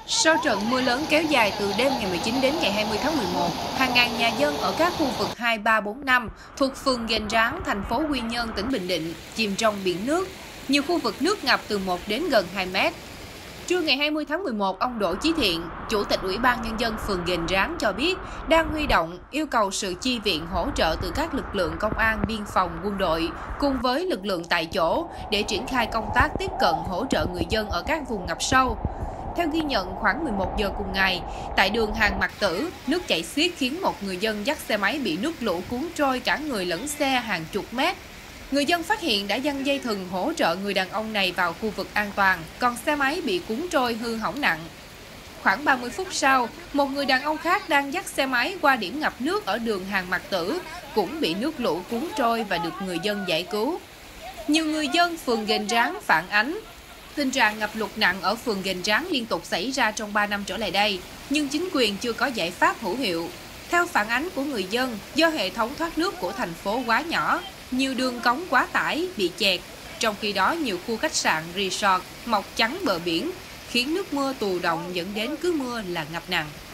Sau trận mưa lớn kéo dài từ đêm ngày 19 đến ngày 20 tháng 11, hàng ngàn nhà dân ở các khu vực 2, 3, 4, 5 thuộc phường Gành Ráng, thành phố Quy Nhơn, tỉnh Bình Định chìm trong biển nước. Nhiều khu vực nước ngập từ 1 đến gần 2 mét. Trưa ngày 20 tháng 11, ông Đỗ Chí Thiện, Chủ tịch Ủy ban Nhân dân phường Gành Ráng cho biết đang huy động yêu cầu sự chi viện hỗ trợ từ các lực lượng công an, biên phòng, quân đội cùng với lực lượng tại chỗ để triển khai công tác tiếp cận hỗ trợ người dân ở các vùng ngập sâu. Theo ghi nhận, khoảng 11 giờ cùng ngày, tại đường Hàng Mạc Tử, nước chảy xiết khiến một người dân dắt xe máy bị nước lũ cuốn trôi cả người lẫn xe hàng chục mét. Người dân phát hiện đã giăng dây thừng hỗ trợ người đàn ông này vào khu vực an toàn, còn xe máy bị cuốn trôi hư hỏng nặng. Khoảng 30 phút sau, một người đàn ông khác đang dắt xe máy qua điểm ngập nước ở đường Hàng Mạc Tử cũng bị nước lũ cuốn trôi và được người dân giải cứu. Nhiều người dân phường Gành Ráng phản ánh tình trạng ngập lụt nặng ở phường Gành Ráng liên tục xảy ra trong 3 năm trở lại đây, nhưng chính quyền chưa có giải pháp hữu hiệu. Theo phản ánh của người dân, do hệ thống thoát nước của thành phố quá nhỏ, nhiều đường cống quá tải, bị chẹt. Trong khi đó, nhiều khu khách sạn, resort mọc chắn bờ biển, khiến nước mưa tù đọng dẫn đến cứ mưa là ngập nặng.